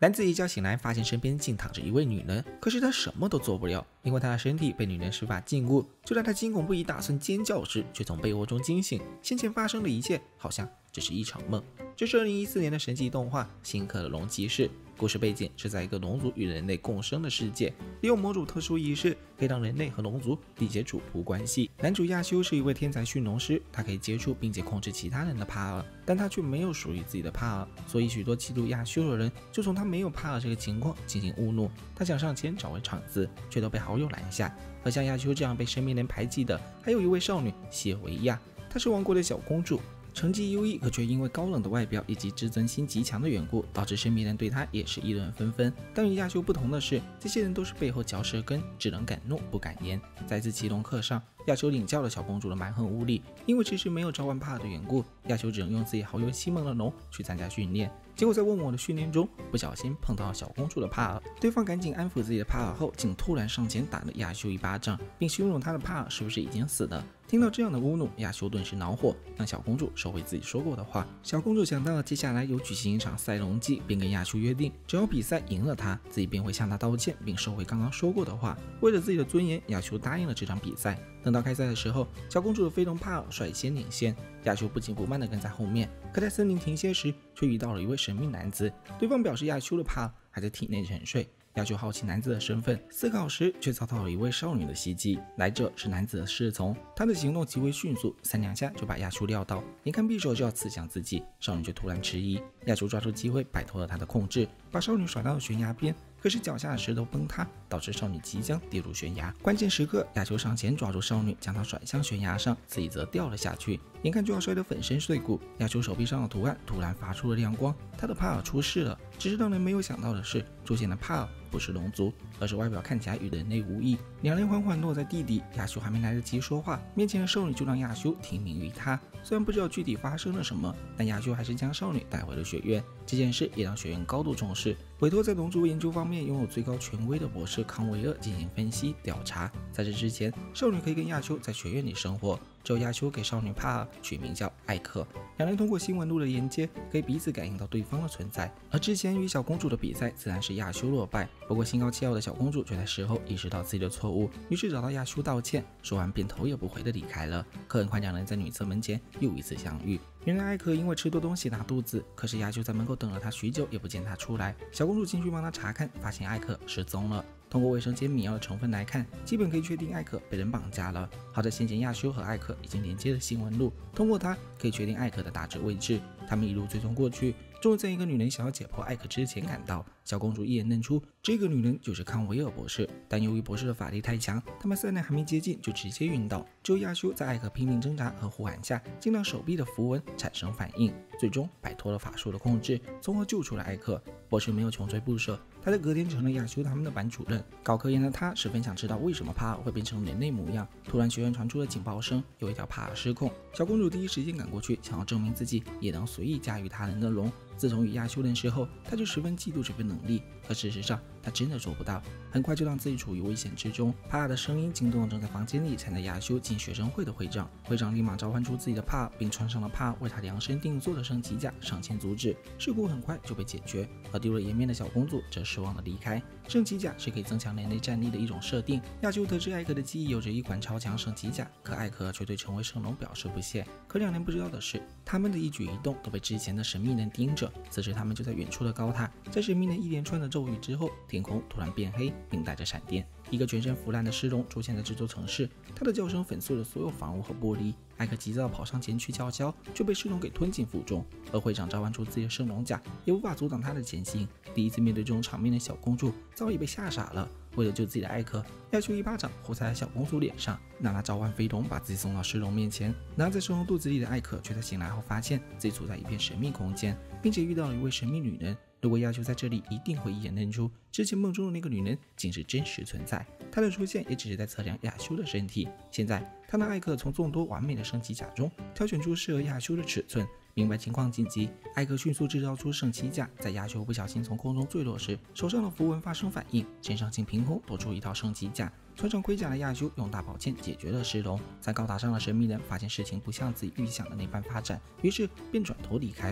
男子一觉醒来，发现身边竟躺着一位女人，可是他什么都做不了，因为他的身体被女人施法禁锢。就在他惊恐不已，打算尖叫时，却从被窝中惊醒，先前发生的一切好像只是一场梦。这是2014年的神级动画《新克隆骑士》，故事背景是在一个龙族与人类共生的世界，利用某种特殊仪式，可以让人类和龙族缔结主仆关系。男主亚修是一位天才驯龙师，他可以接触并且控制其他人的帕尔，但他却没有属于自己的帕尔，所以许多嫉妒亚修的人就从他没有帕尔这个情况进行侮辱。他想上前找回场子，却都被好友拦下。而像亚修这样被身边人排挤的，还有一位少女谢维亚，她是王国的小公主。成绩优异，可却因为高冷的外表以及自尊心极强的缘故，导致身边人对他也是议论纷纷。但与亚修不同的是，这些人都是背后嚼舌根，只能敢怒不敢言。在一次骑龙课上，亚修领教了小公主的蛮横无理，因为迟迟没有召唤帕尔的缘故，亚修只能用自己好友西蒙的龙去参加训练。结果在问我的训练中，不小心碰到了小公主的帕尔，对方赶紧安抚自己的帕尔后，竟突然上前打了亚修一巴掌，并羞辱他的帕尔是不是已经死了。听到这样的侮辱，亚修顿时恼火，让小公主收回自己说过的话。小公主想到了接下来有举行一场赛龙祭，并跟亚修约定，只要比赛赢了他，自己便会向他道歉，并收回刚刚说过的话。为了自己的尊严，亚修答应了这场比赛。等到开赛的时候，小公主的飞龙帕尔率先领先，亚修不紧不慢地跟在后面。可在森林停歇时，却遇到了一位神秘男子，对方表示亚修的帕尔还在体内沉睡。亚修好奇男子的身份，思考时却遭到了一位少女的袭击。来者是男子的侍从，他的行动极为迅速，3两下就把亚修撂倒。眼看匕首就要刺向自己，少女却突然迟疑。亚修抓住机会摆脱了他的控制，把少女甩到了悬崖边。可是脚下的石头崩塌，导致少女即将跌入悬崖。关键时刻，亚修上前抓住少女，将她甩向悬崖上，自己则掉了下去。眼看就要摔得粉身碎骨，亚修手臂上的图案突然发出了亮光，他的帕尔出事了。只是让人没有想到的是，出现的帕尔不是龙族，而是外表看起来与人类无异。两人缓缓落在地底，亚修还没来得及说话，面前的少女就让亚修听命于他。虽然不知道具体发生了什么，但亚修还是将少女带回了学院。这件事也让学院高度重视，委托在龙族研究方面拥有最高权威的博士康维尔进行分析调查。在这之前，少女可以跟亚修在学院里生活，只有亚修给少女帕尔取名叫艾克。两人通过新闻路的连接，可以彼此感应到对方的存在。而之前与小公主的比赛自然是亚修落败，不过心高气傲的小公主却在事后意识到自己的错误，于是找到亚修道歉，说完便头也不回的离开了。可很快两人在女厕门前又一次相遇。原来艾克因为吃多东西拉肚子，可是亚修在门口等了他许久也不见他出来。小公主进去帮他查看，发现艾克失踪了。通过卫生间迷药的成分来看，基本可以确定艾克被人绑架了。好在先前亚修和艾克已经连接了新闻路，通过它可以确定艾克的大致位置。他们一路追踪过去，终于在一个女人想要解剖艾克之前赶到。小公主一眼认出这个女人就是康维尔博士，但由于博士的法力太强，他们3人还没接近就直接晕倒。只有亚修在艾克拼命挣扎和呼喊下，竟让手臂的符文产生反应，最终摆脱了法术的控制，从而救出了艾克。博士没有穷追不舍，他在隔天成了亚修他们的班主任。搞科研的他十分想知道为什么帕尔会变成人类模样。突然学院传出了警报声，有一条帕尔失控。小公主第一时间赶过去，想要证明自己也能随意驾驭他人的龙。自从与亚修认识后，他就十分嫉妒这份能力，可事实上他真的做不到。很快就让自己处于危险之中。帕尔的声音惊动了正在房间里参加亚修进学生会的会长，会长立马召唤出自己的帕尔，并穿上了帕尔为他量身定做的圣骑甲，上前阻止。事故很快就被解决，而丢了颜面的小公主则失望的离开。圣骑甲是可以增强人类战力的一种设定。亚修得知艾克的记忆有着一款超强圣骑甲，可艾克却对成为圣龙表示不屑。可两人不知道的是，他们的一举一动都被之前的神秘人盯着。此时他们就在远处的高塔，在神秘人一连串的咒语之后，天空突然变黑，并带着闪电。一个全身腐烂的尸龙出现在这座城市，它的叫声粉碎了所有房屋和玻璃。艾克急躁跑上前去叫嚣，却被尸龙给吞进腹中。而会长召唤出自己的圣龙甲，也无法阻挡他的前行。第一次面对这种场面的小公主早已被吓傻了。为了救自己的艾克，亚修一巴掌呼在了小公主脸上，让她召唤飞龙把自己送到尸龙面前。然而在尸龙肚子里的艾克却在醒来后发现自己处在一片神秘空间，并且遇到了一位神秘女人。如果亚修在这里，一定会一眼认出之前梦中的那个女人竟是真实存在。她的出现也只是在测量亚修的身体。现在他让艾克从众多完美的圣骑甲中挑选出适合亚修的尺寸。明白情况紧急，艾克迅速制造出圣骑甲，在亚修不小心从空中坠落时，手上的符文发生反应，身上竟凭空多出一套圣骑甲。穿上盔甲的亚修用大宝剑解决了尸龙。在高塔上的神秘人发现事情不像自己预想的那般发展，于是便转头离开了。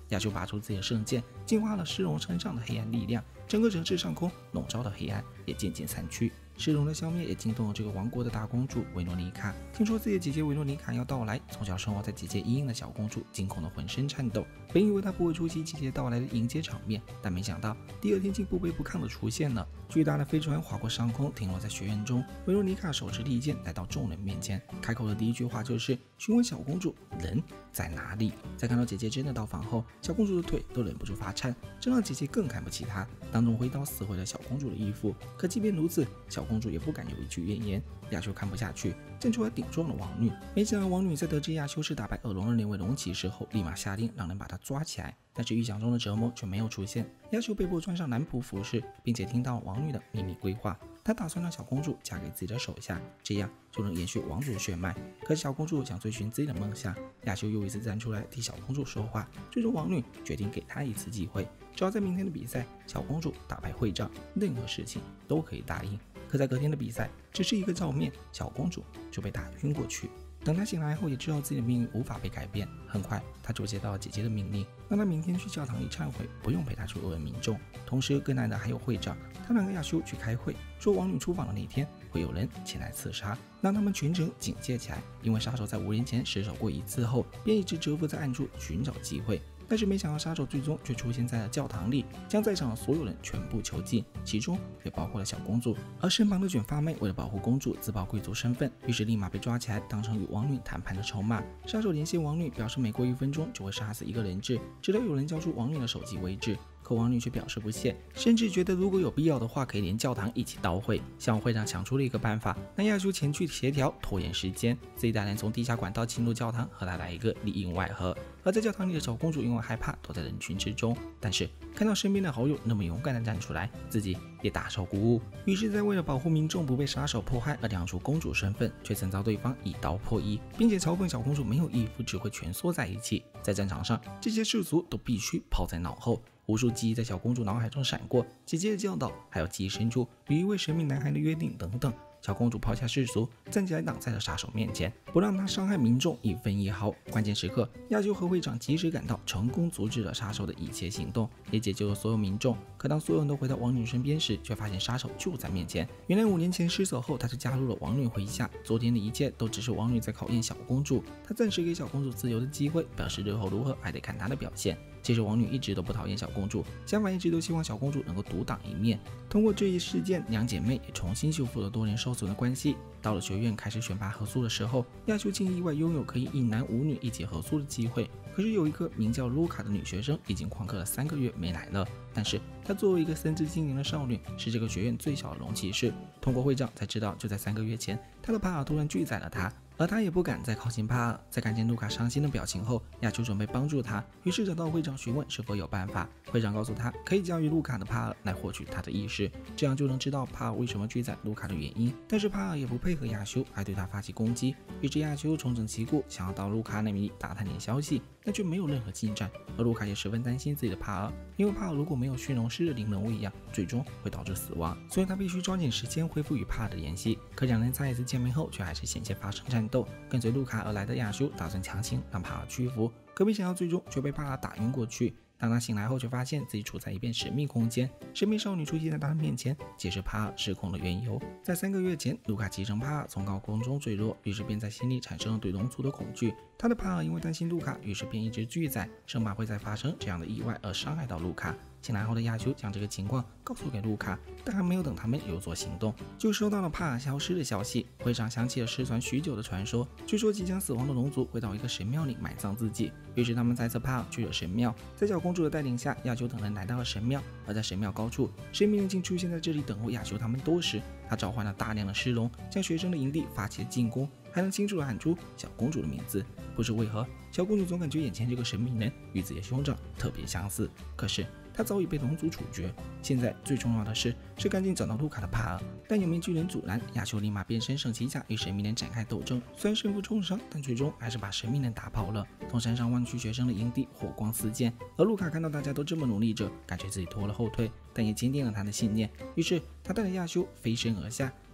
亚修拔出自己的圣剑，净化了狮龙身上的黑暗力量，整个城市上空笼罩的黑暗也渐渐散去。狮龙的消灭也惊动了这个王国的大公主维诺妮卡。听说自己的姐姐维诺妮卡要到来，从小生活在姐姐阴影的小公主惊恐的浑身颤抖。本以为她不会出席姐姐到来的迎接场面，但没想到第二天竟不卑不亢的出现了。巨大的飞船划过上空，停落在学院中。维诺妮卡手持利剑来到众人面前，开口的第一句话就是询问小公主人在哪里。在看到姐姐真的到访后，小公主的腿都忍不住发颤，这让姐姐更看不起她，当众挥刀撕毁了小公主的衣服。可即便如此，小公主也不敢有一句怨言。亚修看不下去，站出来顶撞了王女。没想到王女在得知亚修是打败恶龙的那位龙骑士后，立马下令让人把他抓起来。但是预想中的折磨却没有出现，亚修被迫穿上男仆服饰，并且听到王女的秘密规划。他打算让小公主嫁给自己的手下，这样就能延续王族血脉。可是小公主想追寻自己的梦想，亚修又一次站出来替小公主说话。最终王女决定给她一次机会，只要在明天的比赛，小公主打败会长，任何事情都可以答应。可在隔天的比赛，只是一个照面，小公主就被打晕过去。等她醒来后，也知道自己的命运无法被改变。很快，她就接到了姐姐的命令，让她明天去教堂里忏悔，不用陪她去恶人民众。同时，更难的还有会长，他让亚修去开会，说王女出访的那天会有人前来刺杀，让他们全城警戒起来。因为杀手在5年前失手过一次后，便一直蛰伏在暗处寻找机会。但是没想到杀手最终却出现在了教堂里，将在场的所有人全部囚禁，其中也包括了小公主。而身旁的卷发妹为了保护公主，自曝贵族身份，于是立马被抓起来，当成与王女谈判的筹码。杀手联系王女，表示每过1分钟就会杀死一个人质，直到有人交出王女的手机为止。可王女却表示不屑，甚至觉得如果有必要的话，可以连教堂一起捣毁。向会长想出了一个办法，让亚修前去协调，拖延时间，自己带人从地下管道侵入教堂，和他来一个里应外合。而在教堂里的小公主因为害怕，躲在人群之中，但是看到身边的好友那么勇敢地站出来，自己也大受鼓舞。于是，在为了保护民众不被杀手迫害而亮出公主身份，却曾遭对方一刀破衣，并且嘲讽小公主没有衣服，只会蜷缩在一起。在战场上，这些世俗都必须抛在脑后。无数记忆在小公主脑海中闪过，姐姐的教导，还有记忆深处与一位神秘男孩的约定等等。小公主抛下世俗，站起来挡在了杀手面前，不让他伤害民众一分一毫。关键时刻，亚修和会长及时赶到，成功阻止了杀手的一切行动，也解救了所有民众。可当所有人都回到王女身边时，却发现杀手就在面前。原来5年前失手后，他就加入了王女麾下。昨天的一切都只是王女在考验小公主，她暂时给小公主自由的机会，表示日后如何还得看她的表现。其实王女一直都不讨厌小公主，相反一直都希望小公主能够独当一面。通过这一事件，两姐妹也重新修复了多年受损的关系。到了学院开始选拔合宿的时候，亚修竟意外拥有可以一男5女一起合宿的机会。可是有一个名叫卢卡的女学生已经旷课了3个月没来了，但是她作为一个深知精灵的少女，是这个学院最小的龙骑士。通过会长才知道，就在3个月前，她的帕尔突然拒载了她。而他也不敢再靠近帕尔。在看见卢卡伤心的表情后，亚修准备帮助他，于是找到会长询问是否有办法。会长告诉他，可以教育卢卡的帕尔来获取他的意识，这样就能知道帕尔为什么拒载卢卡的原因。但是帕尔也不配合亚修，还对他发起攻击。于是亚修重整旗鼓，想要到卢卡那里打探点消息，但却没有任何进展。而卢卡也十分担心自己的帕尔，因为帕尔如果没有驯龙师的灵能力量，最终会导致死亡，所以他必须抓紧时间恢复与帕尔的联系。可两人再一次见面后，却还是险些发生战斗。跟随卢卡而来的亚修打算强行让帕尔屈服，可没想到最终却被帕尔打晕过去。当他醒来后，却发现自己处在一片神秘空间，神秘少女出现在他的面前，解释帕尔失控的缘由。在3个月前，卢卡击中帕尔从高空中坠落，于是便在心里产生了对龙族的恐惧。他的帕尔因为担心卢卡，于是便一直拒载，生怕会再发生这样的意外而伤害到卢卡。醒来后的亚修将这个情况告诉给卢卡，但还没有等他们有所行动，就收到了帕尔消失的消息。会长想起了失传许久的传说，据说即将死亡的龙族会到一个神庙里埋葬自己。于是他们猜测帕尔去了神庙，在小公主的带领下，亚修等人来到了神庙。而在神庙高处，神秘人竟出现在这里等候亚修他们多时。他召唤了大量的狮龙，向学生的营地发起了进攻，还能清楚地喊出小公主的名字。不知为何，小公主总感觉眼前这个神秘人与自己的兄长特别相似，可是他早已被龙族处决。现在最重要的是赶紧找到卢卡的帕尔，但有名巨人阻拦，亚修立马变身圣骑甲与神秘人展开斗争。虽然身负重伤，但最终还是把神秘人打跑了。从山上望去，学生的营地火光四溅，而卢卡看到大家都这么努力着，感觉自己拖了后腿，但也坚定了他的信念。于是他带着亚修飞身而下，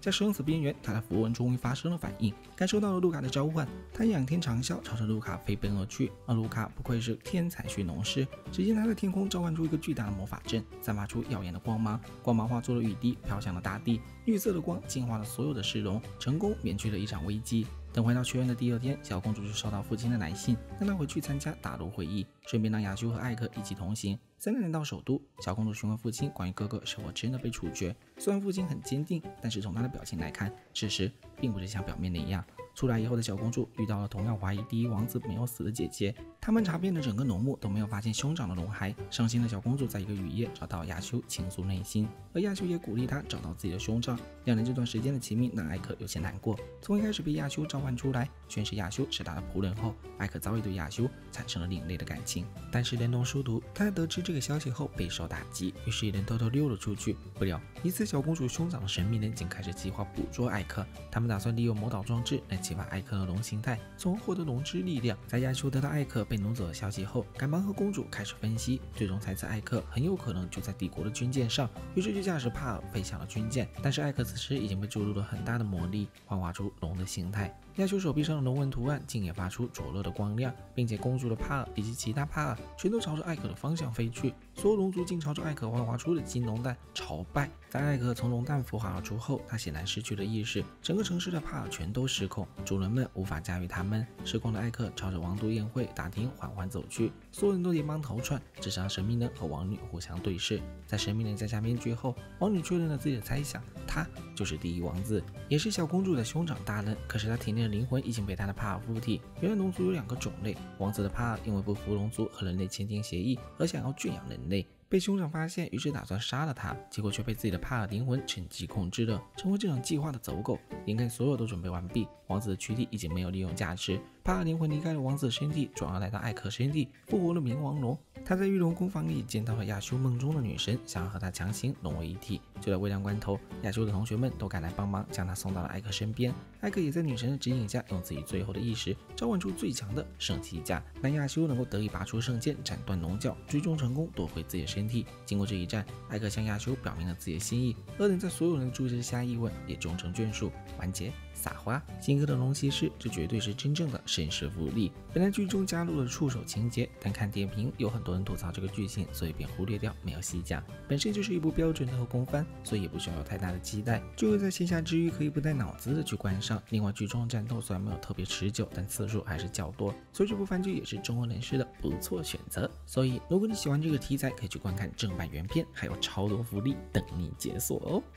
在生死边缘，他的符文终于发生了反应，感受到了卢卡的召唤。他仰天长啸，朝着卢卡飞奔而去。而卢卡不愧是天才驯龙师，只见他在天空召唤出一个巨大的魔法阵，散发出耀眼的光芒，光芒化作了雨滴，飘向了大地。绿色的光净化了所有的市容，成功免去了一场危机。等回到学院的第二天，小公主就收到父亲的来信，让她回去参加大陆会议，顺便让亚修和艾克一起同行。3人来到首都，小公主询问父亲关于哥哥是否真的被处决。虽然父亲很坚定，但是从他的表情来看，事实并不是像表面那样。出来以后的小公主遇到了同样怀疑第一王子没有死的姐姐，他们查遍了整个农墓都没有发现兄长的龙骸。伤心的小公主在一个雨夜找到亚修倾诉内心，而亚修也鼓励她找到自己的兄长。两人这段时间的亲密让艾克有些难过。从一开始被亚修召唤出来，宣誓亚修是他的仆人后，艾克早已对亚修产生了另类的感情。但是连同殊途，他在得知这个消息后备受打击，于是一人偷偷溜了出去。不料一次小公主兄长的神秘人竟开始计划捕捉艾克，他们打算利用魔导装置来启发艾克的龙形态，从而获得龙之力量。在亚修得到艾克被掳走的消息后，赶忙和公主开始分析，最终猜测艾克很有可能就在帝国的军舰上，于是就驾驶帕尔飞向了军舰。但是艾克此时已经被注入了很大的魔力，幻化出龙的形态。亚修手臂上的龙纹图案竟也发出灼热的光亮，并且公主的帕尔以及其他帕尔全都朝着艾克的方向飞去，所有龙族竟朝着艾克幻化出的金龙蛋朝拜。在艾克从龙蛋孵化而出后，他显然失去了意识，整个城市的帕尔全都失控，主人们无法驾驭他们。失控的艾克朝着王都宴会大厅缓缓走去，所有人都连忙逃窜，只剩下神秘人和王女互相对视。在神秘人摘下面具后，王女确认了自己的猜想，他就是第一王子，也是小公主的兄长大人。可是他体内的灵魂已经被他的帕尔附体。原来龙族有2个种类，王子的帕尔因为不服龙族和人类签订协议而想要圈养人类，被兄长发现，于是打算杀了他，结果却被自己的帕尔灵魂趁机控制了，成为这场计划的走狗。眼看所有都准备完毕，王子的躯体已经没有利用价值，帕尔灵魂离开了王子的身体，转而来到艾克身体，复活了冥王龙。他在御龙工坊里见到了亚修梦中的女神，想要和他强行融为一体。就在危难关头，亚修的同学们都赶来帮忙，将他送到了艾克身边。艾克也在女神的指引下，用自己最后的意识召唤出最强的圣骑甲，让亚修能够得以拔出圣剑，斩断龙角，最终成功夺回自己的身体。经过这一战，艾克向亚修表明了自己的心意，2人在所有人的注视下议问，也终成眷属，完结。撒花，新科的龙骑士，这绝对是真正的绅士福利。本来剧中加入了触手情节，但看点评有很多人吐槽这个剧情，所以便忽略掉没有细讲。本身就是一部标准的后宫番，所以也不需要有太大的期待，就会在闲暇之余可以不带脑子的去观赏。另外，剧中的战斗虽然没有特别持久，但次数还是较多，所以这部番剧也是中国人士的不错选择。所以，如果你喜欢这个题材，可以去观看正版原片，还有超多福利等你解锁哦。